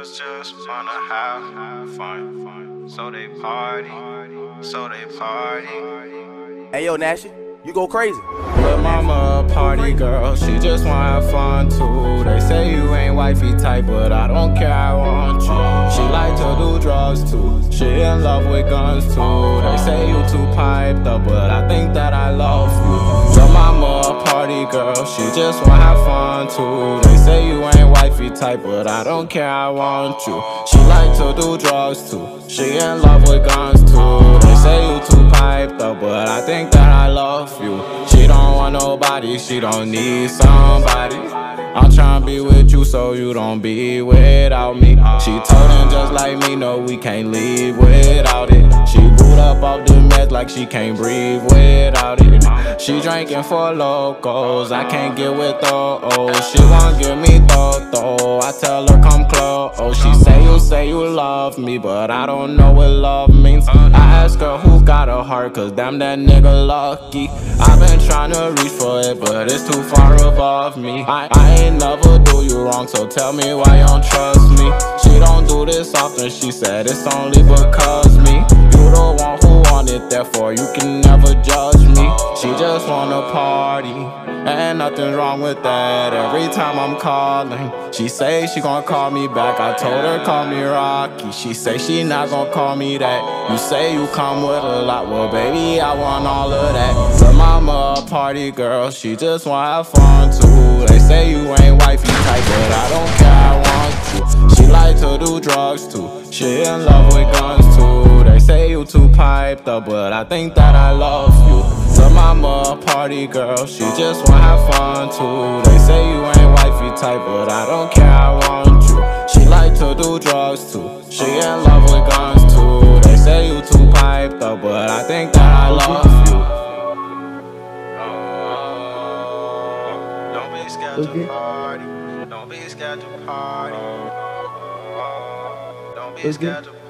girls just wanna have fun. So they party. Hey yo, Nash, you go crazy. But mama a party girl, she just wanna have fun too. They say you ain't wifey type, but I don't care, I want you. She like to do drugs too, she in love with guns too. They say you too piped up, but I think that I love you. But mama a party girl, she just wanna have fun too. They say you ain't wifey type, but I don't care, I want you. She like to do drugs too, she in love with guns too. They say you too piped up, but I think that I love you. She don't want nobody, she don't need somebody. I'm tryna be with you so you don't be without me. She told him just like me, no, we can't leave without it. She boot up off the meds like she can't breathe without it. She drinking for locals, I can't get with those. She won't give me though. I tell her come close. She say you love me, but I don't know what love means. I ask her who got a heart, cause damn that nigga lucky. I've been tryna reach for it, but it's too far above me. I ain't never do you wrong, so tell me why you don't trust me. She don't do this often, she said it's only because me. You the one who want it, therefore you can never judge me. She just wanna party, and nothing's wrong with that. Every time I'm calling, she say she gon' call me back. I told her call me Rocky, she say she not gon' call me that. You say you come with a lot, well baby I want all of that. But mama a party girl, she just wanna have fun too. They say you ain't wifey type, but I don't care, I want you. She like to do drugs too, she in love with guns too. They say you too piped up, but I think that I love you. But mama a party girl, she just wanna have fun too. They say you ain't wifey type, but I don't care, I want you. She like to do drugs too, she in love with guns too. They say you too piped up, but I think that I love you. Don't be scared to party. Don't be scared to party. Don't be scared to party.